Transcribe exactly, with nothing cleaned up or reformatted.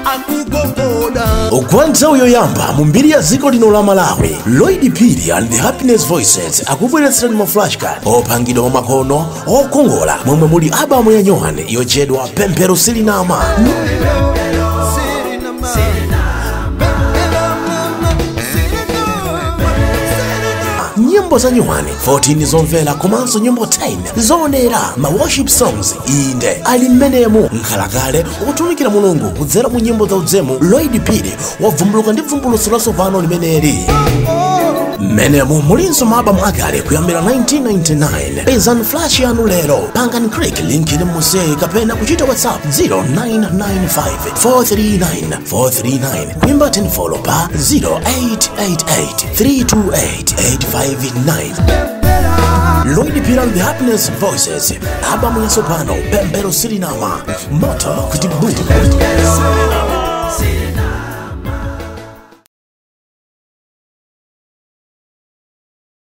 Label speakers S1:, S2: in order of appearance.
S1: Ukwanza uyoyamba mumbiri ya ziko lino la Malawi. Lloyd Phiri and the Happiness Voices akubweretserani mu flashcard opangidwa mu makono okongola momwe muli albamu ya Yohane yochedwa Pemphero Silinama. Nyimbo za Yohane fourteen zomvera komanso nyimbo ten zowonela ma worship songs inde ali mmenemu nkhalakale utumikira Mulungu kudzera mu nyimbo za udzemu. Lloyd Phiri wavumbuluka ndi vumbuluso latsopano limeneli. Mmenemu mulinso maalbamu akale kuyambira nineteen ninety-nine. Pezani flash yanu lero, pangani click link ili musei kapena kuchita WhatsApp zero nine nine five four three nine four three nine. Kuimba ten follow pa zero eight eight eight three two eight eight five nine. Lloyd Phiri and the Happiness Voices, albamu ya sopano Pemphero Silinama, moto kuti boom.